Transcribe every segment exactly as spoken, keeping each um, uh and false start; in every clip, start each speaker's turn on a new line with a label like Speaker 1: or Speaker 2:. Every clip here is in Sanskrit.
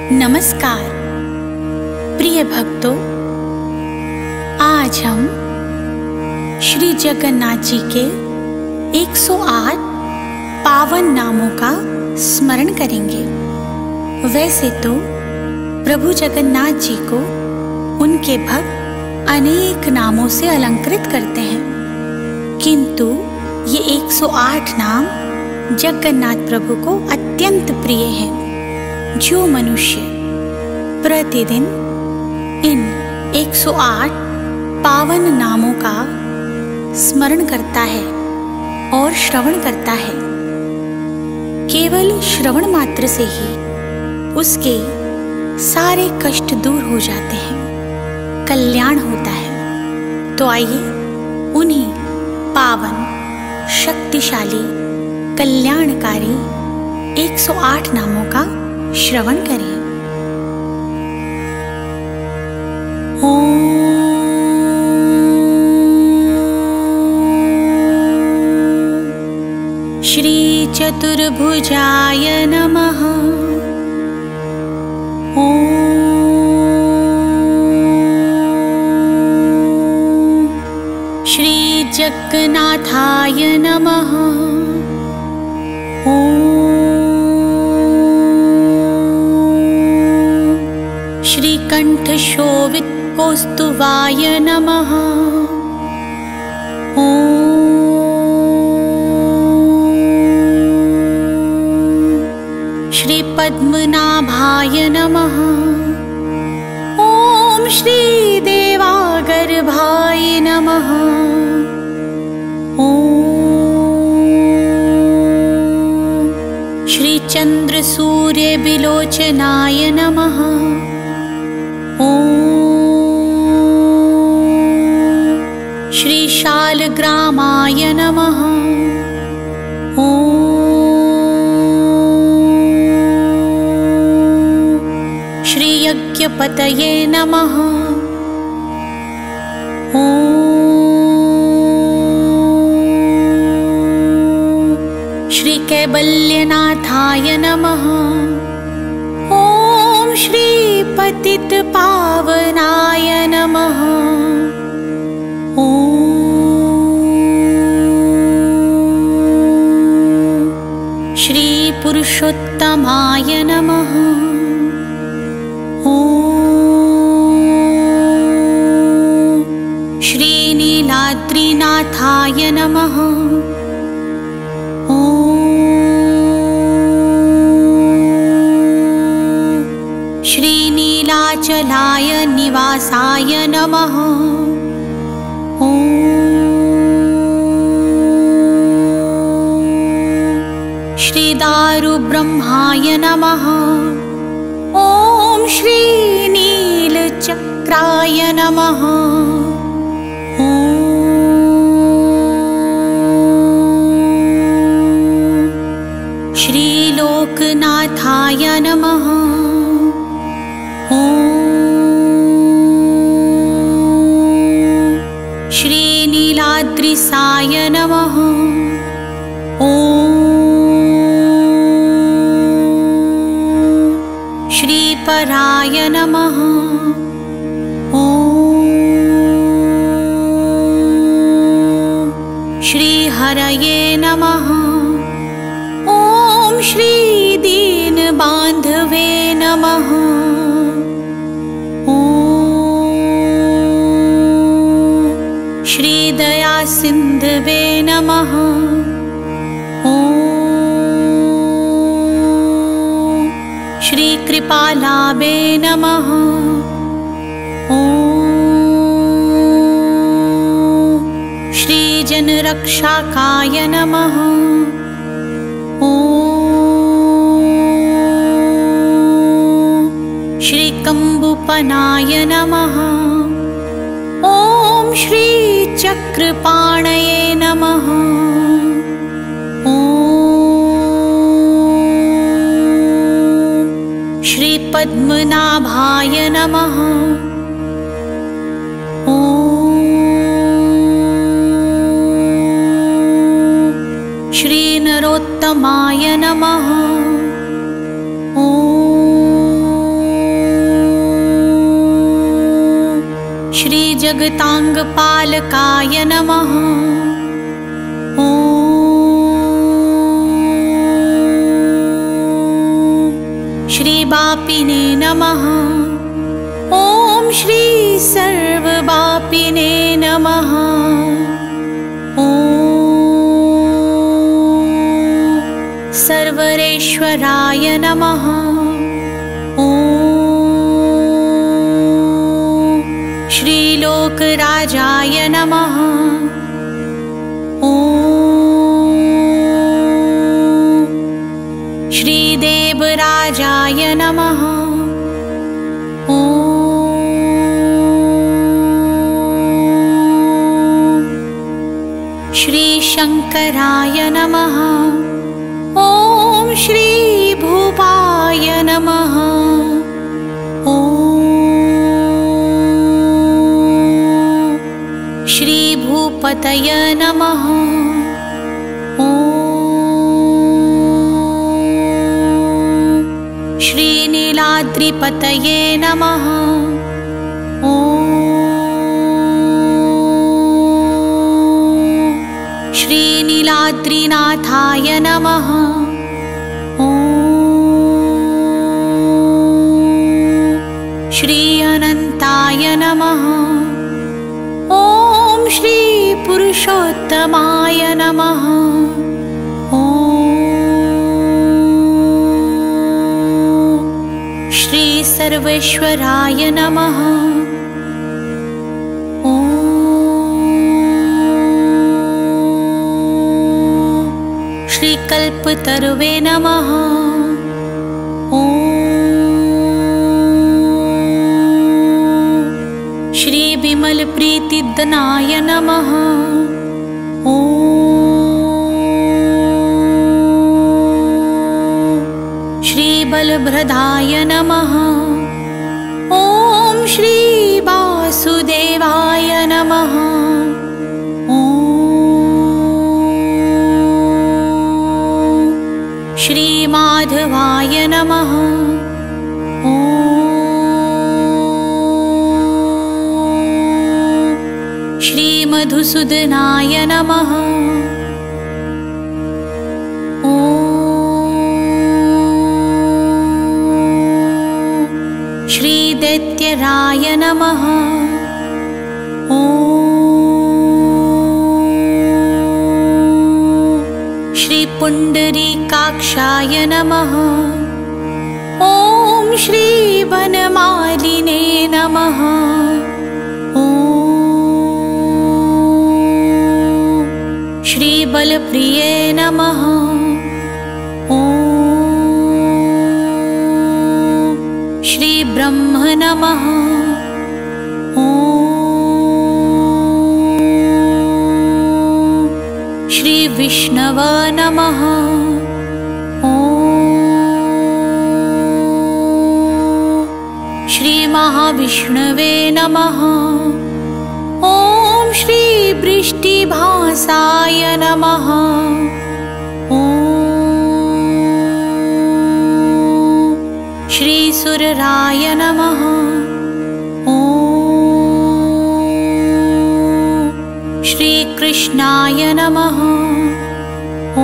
Speaker 1: नमस्कार प्रिय भक्तों, आज हम श्री जगन्नाथ जी के एक सौ आठ पावन नामों का स्मरण करेंगे। वैसे तो प्रभु जगन्नाथ जी को उनके भक्त अनेक नामों से अलंकृत करते हैं, किंतु ये एक सौ आठ नाम जगन्नाथ प्रभु को अत्यंत प्रिय हैं। जो मनुष्य प्रतिदिन इन एक सौ आठ पावन नामों का स्मरण करता है और श्रवण करता है, केवल श्रवण मात्र से ही उसके सारे कष्ट दूर हो जाते हैं, कल्याण होता है। तो आइए उन्हीं पावन, शक्तिशाली, कल्याणकारी एक सौ आठ नामों का श्रवण करें। ओम श्री चतुर्भुजाय नमः। ओम श्री जगन्नाथाय नमः। ओम श्रीकंठशोभित कौस्तुभाय नमः। ओम श्री पद्मनाभाय नमः। ओम श्री देवागर्भाय नमः। ओम श्री चंद्र सूर्य विलोचनाय नमः। ओम श्री शालग्रामाय नमः। ओम श्री यज्ञपतये नमः। ओम श्री कैवल्यनाथाय नमः। ओम श्री पतित पावनाय नमः। ओम श्री पुरुषोत्तमाय नमः। ओम श्री नीलाद्रिनाथाय नमः। नीलाचलाय निवासाय नमः। ओम श्री दारुब्रह्माय नमः। ओम श्री नीलचक्राय नमः। ओम श्री लोकनाथाय नमः। ओम श्री नीलाद्रिसाय नमः। ओम श्री पराय नमः। ओम श्री हरये नमः। ओम श्री दीनबांधवे नमः। श्री दया सिंधवे नमः। ओम श्री कृपालाभे नमः। ओम श्री जनरक्षकाय नमः। ओम श्री कंबुपनाय नमः। ओम श्री चक्रपाणये नमः। ओम श्री पद्मनाभाय नमः। ओम श्री नरोत्तमाय नमः। ओम जगतांगपालकाय नमः। ॐ श्री बापिने नमः। ॐ श्री सर्वबापिने नमः। ॐ सर्वरेश्वराय नमः। ॐ श्रीलोकराजाय नमः। ॐ श्रीदेवराजाय नमः। ॐ श्रीशङ्कराय नमः। ॐ श्रीभूपाय नमः। ॐ श्रीभूपतय नमः। ॐ श्रीनीलाद्रिपतये नमः। ॐ श्रीनीलाद्रिनाथाय नमः। ॐ श्री अनन्ताय नमः। ॐ श्री पुरुषोत्तमाय नमः। ॐ श्री सर्वेश्वराय नमः। ॐ श्री कल्पतरुवे नमः। ॐ श्री विमल प्रीतिदनाय नमः। ॐ श्री बलभ्रदाय नमः। ॐ श्री वासुदेवाय नमः। ॐ श्री माधवाय नमः। ॐ श्री मधुसूदनाय नमः। ॐ श्री दैत्यराय नमः। ॐ श्री पुण्डरीकाक्षाय नमः। ॐ श्री वनमालिने नमः। ॐ श्री बलप्रिये नमः। ॐ श्री ब्रह्म नमः। ॐ श्री विष्णव नमः। ॐ श्री महाविष्णवे नमः। ॐ श्री वृष्टिभासाय नमः। ॐ श्री सुरराय नमः। ॐ श्री कृष्णाय नमः। ॐ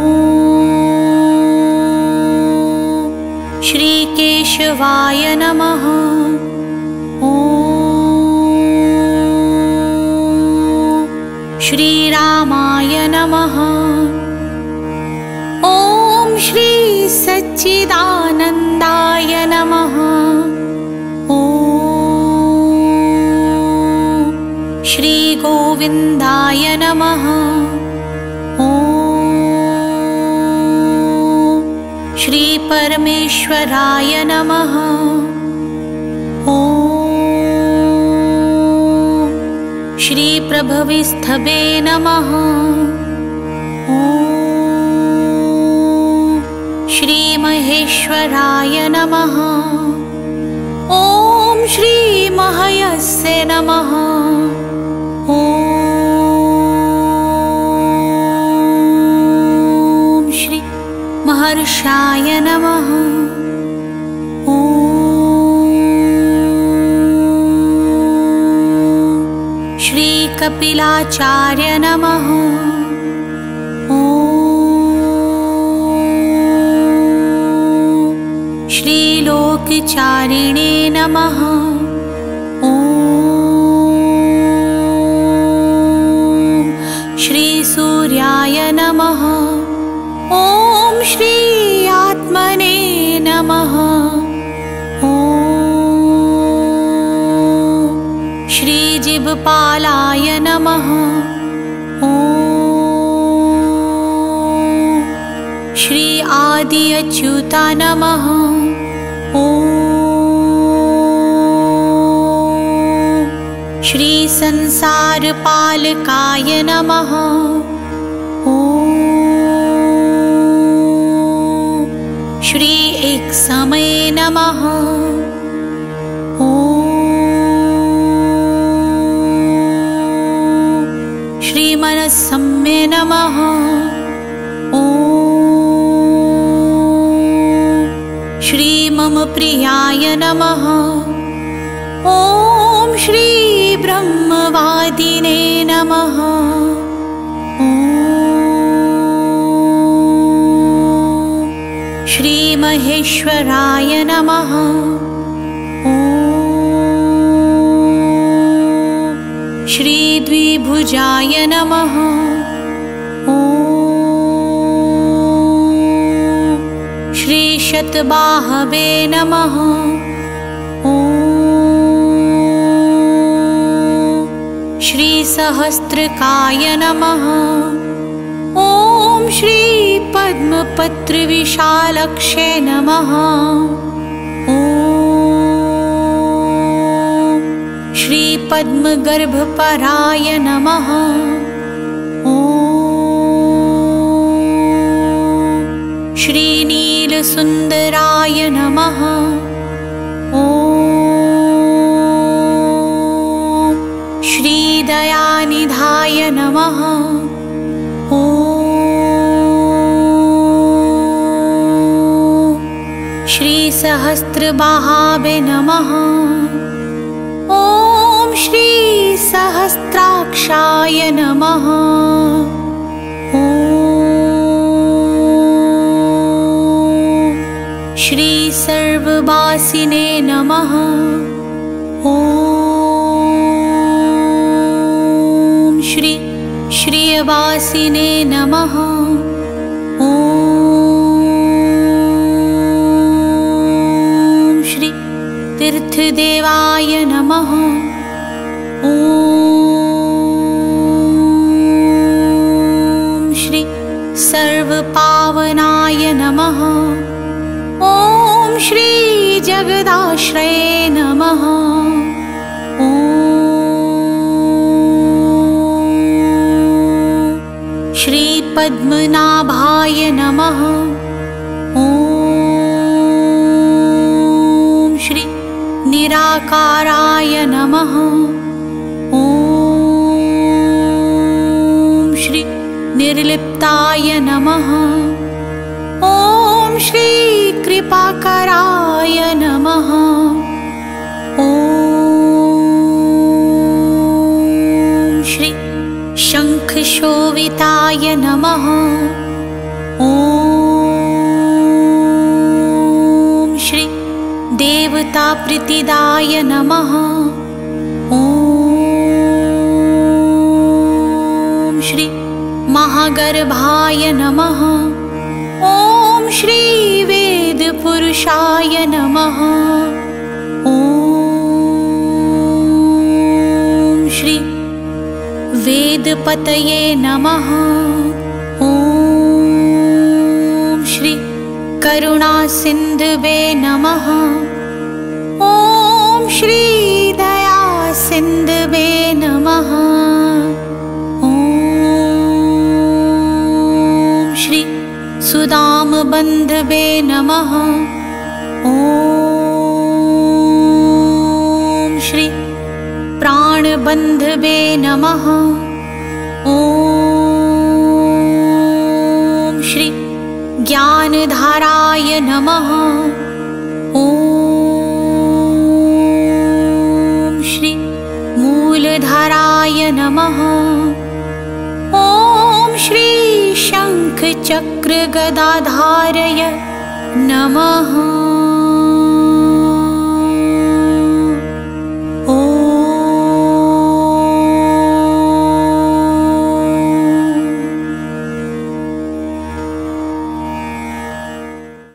Speaker 1: श्री केशवाय नमः। ॐ श्रीरामाय नमः। ॐ श्री सच्चिदानन्दाय नमः। ॐ श्री गोविन्दाय नमः। ॐ श्री परमेश्वराय नमः। ॐ श्री प्रभविस्थवे नमः। ॐ श्री महेश्वराय नमः। ॐ श्री महयस्य नमः। ॐ श्री महर्षाय नमः। ॐ कपिलाचार्य नमः। ॐ श्रीलोकचारिणे नमः। ॐ श्रीसूर्याय नमः। ॐ श्री आत्मने नमः। ॐ श्रीजिह्वालाय नमः। ॐ श्री आदि अच्युता नमः। ॐ श्री संसारपालकाय नमः। ॐ श्री एकसमये नमः। ॐ श्री मनस्सम्ये नमः। ॐ श्री मम प्रियाय नमः। ॐ श्री ब्रह्मवादिने नमः। ॐ श्री महेश्वराय नमः। ॐ श्री द्विभुजाय नमः। ॐ श्री शतबाहवे नमः। ॐ श्री सहस्त्रकाय नमः। ॐ श्री पद्मपत्रविशालक्षे नमः। ॐ श्री पद्मगर्भपराय नमः। ॐ श्री नीलसुन्दराय नमः। ॐ श्री दयानिधाय नमः। ॐ श्री सहस्रबाहावे नमः। ॐ श्री सहस्राक्षाय नमः। ॐ श्री सर्ववासिने नमः। ॐ श्री श्रियवासिने नमः। ॐ श्री तीर्थदेवाय नमः। ॐ श्री सर्वपावनाय नमः। ॐ श्री जगदाश्रये नमः। ॐ श्री पद्मनाभाय नमः। ॐ श्री निराकाराय नमः। ॐ श्री निर्लिप्ताय नमः। ॐ श्री कृपाकराय नमः। ॐ श्री शङ्खशोभिताय नमः। ॐ श्री देवताप्रीतिदाय नमः। ॐ श्री महागर्भाय नमः। ॐ श्री वेदपुरुषाय नमः। ॐ श्री वेदपतये नमः। ॐ श्री करुणासिन्धवे नमः। ॐ श्री दयासिन्धवे नमः। ॐ श्री सुदामबन्धवे नमः। ॐ श्री प्राणबन्धवे नमः। ॐ श्री ज्ञानधाराय नमः। ॐ श्री मूलधाराय नमः। चक्र गदाधारय नमः।